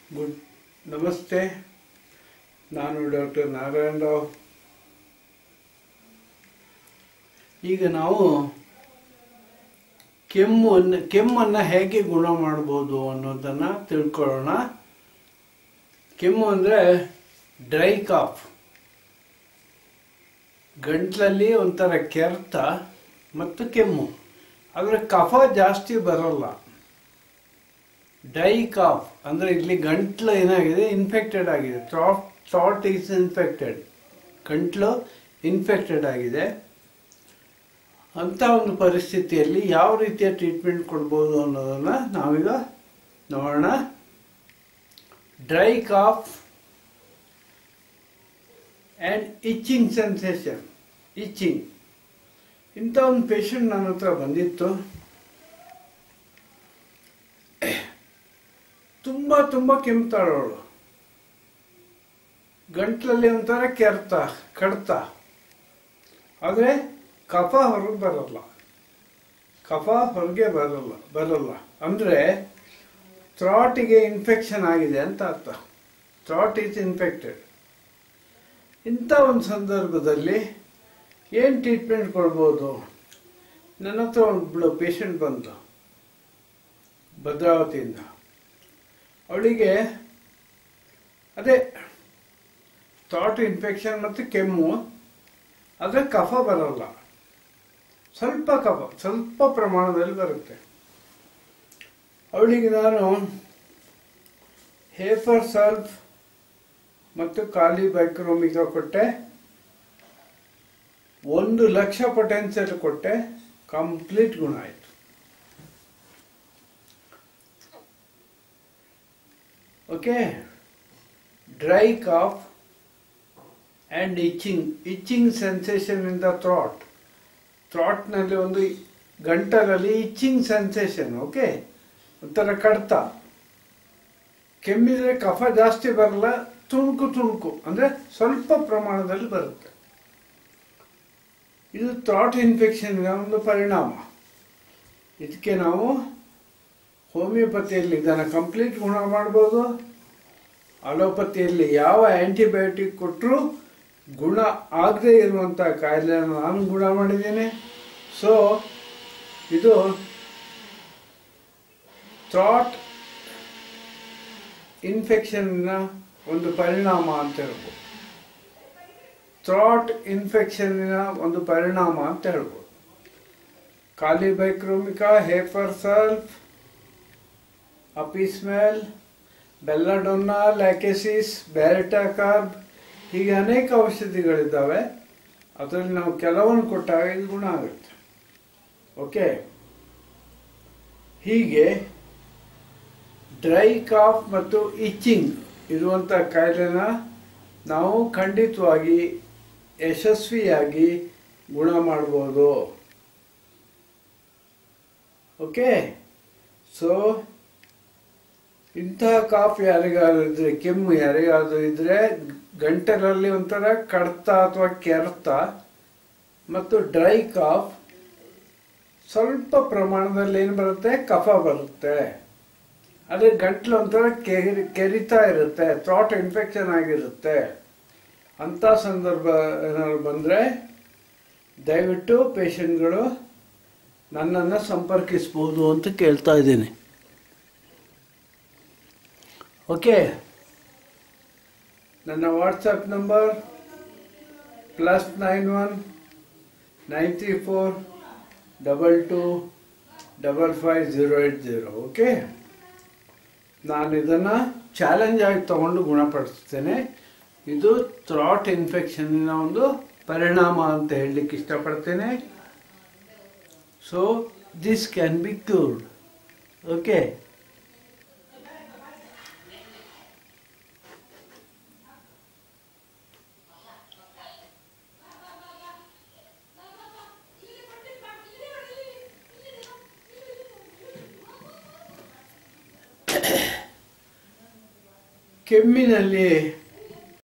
Good ನಮಸ್ತೆ. ನಾನು doctor Narayana Rao. ಈಗ ನಾವು ಕೆಮ್ಮನ್ನು ಹೇಗೆ ಗುಣ ಮಾಡ್ಬೋದು ಅನ್ನೋದನ್ನು ತಿಳ್ಕೊಳ್ಳೋಣ. ಕೆಮ್ಮು ಅಂದರೆ ಡ್ರೈ ಕಾಫ್, ಗಂಟ್ಲಲ್ಲಿ ಒಂಥರ ಕೆರೆತ ಮತ್ತು ಕೆಮ್ಮು, ಆದರೆ ಕಫ ಜಾಸ್ತಿ ಬರೋಲ್ಲ. ಡ್ರೈ ಕಾಫ್ ಅಂದರೆ ಇಲ್ಲಿ ಗಂಟ್ಲು ಏನಾಗಿದೆ, ಇನ್ಫೆಕ್ಟೆಡ್ ಆಗಿದೆ. ಥ್ರಾಟ್ ಈಸ್ ಇನ್ಫೆಕ್ಟೆಡ್, ಗಂಟ್ಲು ಇನ್ಫೆಕ್ಟೆಡ್ ಆಗಿದೆ. ಅಂಥ ಒಂದು ಪರಿಸ್ಥಿತಿಯಲ್ಲಿ ಯಾವ ರೀತಿಯ ಟ್ರೀಟ್ಮೆಂಟ್ ಕೊಡ್ಬೋದು ಅನ್ನೋದನ್ನು ನಾವೀಗ ನೋಡೋಣ. Dry cough and itching sensation. Itching, ಇಂಥ ಒಂದು ಪೇಷಂಟ್ ನನ್ನ ಹತ್ರ ಬಂದಿತ್ತು. ತುಂಬ ಕೆಮ್ತಾಳವಳು, ಗಂಟ್ಲಲ್ಲಿ ಒಂಥರ ಕೆರೆತ ಕಡ್ತ, ಆದರೆ ಕಫ ಹೊರಗೆ ಬರಲ್ಲ. ಅಂದರೆ ಥ್ರಾಟಿಗೆ ಇನ್ಫೆಕ್ಷನ್ ಆಗಿದೆ ಅಂತ ಅರ್ಥ. Throat is infected. ಇಂಥ ಒಂದು ಸಂದರ್ಭದಲ್ಲಿ ಏನು ಟ್ರೀಟ್ಮೆಂಟ್ ಕೊಡ್ಬೋದು? ನನ್ನ ಹತ್ರ ಒಂದು ಪೇಷಂಟ್ ಬಂತು ಭದ್ರಾವತಿಯಿಂದ. ಅವಳಿಗೆ ಅದೇ ಥ್ರಾಟ್ ಇನ್ಫೆಕ್ಷನ್ ಮತ್ತು ಕೆಮ್ಮು, ಆದರೆ ಕಫ ಬರಲ್ಲ. ಸ್ವಲ್ಪ ಪ್ರಮಾಣದಲ್ಲಿ ಬರುತ್ತೆ. ಅವಳಿಗೆ ನಾನು ಹೇಫರ್ ಸಲ್ಫ್ ಮತ್ತು ಕಾಲಿಬೈಕ್ರೋಮಿಕಾ ಕೊಟ್ಟೆ, 1,00,000 ಪೊಟೆನ್ಸಿಯಲ್ ಕೊಟ್ಟೆ, ಕಂಪ್ಲೀಟ್ ಗುಣ ಆಯಿತು. Okay, dry cough and itching sensation in the ಥ್ರಾಟ್ನಲ್ಲಿ ಒಂದು ಗಂಟಲಲ್ಲಿ ಇಚ್ಚಿಂಗ್ ಸೆನ್ಸೇಷನ್. ಓಕೆ, ಒಂಥರ ಕಡ್ತ. ಕೆಮ್ಮಿದ್ರೆ ಕಫ ಜಾಸ್ತಿ ಬರಲ್ಲ, ತುಣುಕು ಅಂದರೆ ಸ್ವಲ್ಪ ಪ್ರಮಾಣದಲ್ಲಿ ಬರುತ್ತೆ. ಇದು ಥ್ರಾಟ್ ಇನ್ಫೆಕ್ಷನ್ಗೆ ಒಂದು ಪರಿಣಾಮ. ಇದಕ್ಕೆ ನಾವು ಹೋಮಿಯೋಪತಿಯಲ್ಲಿ ಇದನ್ನು ಕಂಪ್ಲೀಟ್ ಗುಣ ಮಾಡ್ಬೋದು. ಅಲೋಪತಿಯಲ್ಲಿ ಯಾವ ಆ್ಯಂಟಿಬಯೋಟಿಕ್ ಕೊಟ್ಟರೂ ಗುಣ ಆಗದೇ ಇರುವಂಥ ಕಾಯಿಲೆಯನ್ನು ನಾನು ಗುಣ ಮಾಡಿದ್ದೇನೆ. ಸೊ ಇದು ಥ್ರಾಟ್ ಇನ್ಫೆಕ್ಷನ್ನ ಒಂದು ಪರಿಣಾಮ ಅಂತ ಹೇಳ್ಬೋದು. ಥ್ರಾಟ್ ಇನ್ಫೆಕ್ಷನ್ನಿನ ಒಂದು ಪರಿಣಾಮ ಅಂತ ಹೇಳ್ಬೋದು. ಕಾಲಿಬೈಕ್ರೋಮಿಕಾ, ಹೇಫರ್ ಸಲ್ಫ್, ಅಪಿಸ್ಮೆಲ್, ಬೆಲ್ಲಡೊನ್ನಾ, ಲ್ಯಾಕೆಸಿಸ್, ಬ್ಯಾರಿಟಾಕಾರ್ಬ್, ಹೀಗೆ ಅನೇಕ ಔಷಧಿಗಳಿದ್ದಾವೆ. ಅದರಲ್ಲಿ ನಾವು ಕೆಲವನ್ನು ಕೊಟ್ಟಾಗ ಇದು ಗುಣ ಆಗುತ್ತೆ. ಓಕೆ, ಹೀಗೆ ಡ್ರೈ ಕಾಫ್ ಮತ್ತು ಇಚ್ಚಿಂಗ್ ಇರುವಂಥ ಕಾಯಿಲೆನ ನಾವು ಖಂಡಿತವಾಗಿ ಯಶಸ್ವಿಯಾಗಿ ಗುಣ ಮಾಡ್ಬೋದು. ಓಕೆ, ಸೊ ಇಂತಹ ಕಾಫ್ ಯಾರಿಗಾದ್ರೂ ಇದ್ರೆ, ಕೆಮ್ಮು ಯಾರಿಗಾದ್ರೂ ಇದ್ರೆ, ಗಂಟಲಲ್ಲಿ ಒಂಥರ ಕಡ್ತ ಅಥವಾ ಕೆರೆತ ಮತ್ತು ಡ್ರೈ ಕಾಫ್, ಸ್ವಲ್ಪ ಪ್ರಮಾಣದಲ್ಲಿ ಏನು ಬರುತ್ತೆ, ಕಫ ಬರುತ್ತೆ. ಅದೇ ಗಂಟ್ಲು ಒಂಥರ ಕೆರಿತಾ ಇರುತ್ತೆ, ಥ್ರಾಟ್ ಇನ್ಫೆಕ್ಷನ್ ಆಗಿರುತ್ತೆ. ಅಂಥ ಸಂದರ್ಭ ಏನಾದ್ರು ಬಂದರೆ ದಯವಿಟ್ಟು ಪೇಷಂಟ್ಗಳು ನನ್ನನ್ನು ಸಂಪರ್ಕಿಸ್ಬೋದು ಅಂತ ಕೇಳ್ತಾ ಇದ್ದೀನಿ. ಓಕೆ, ನನ್ನ ವಾಟ್ಸಪ್ ನಂಬರ್ +91 934 22 55080. ಓಕೆ, ನಾನು ಇದನ್ನು ಚಾಲೆಂಜ್ ಆಗಿ ತಗೊಂಡು ಗುಣಪಡಿಸ್ತೇನೆ. ಇದು ಥ್ರಾಟ್ ಇನ್ಫೆಕ್ಷನ್ನಿನ ಒಂದು ಪರಿಣಾಮ ಅಂತ ಹೇಳಲಿಕ್ಕೆ ಇಷ್ಟಪಡ್ತೇನೆ. So this can be cured. Okay, ಕೆಮ್ಮಿನಲ್ಲಿ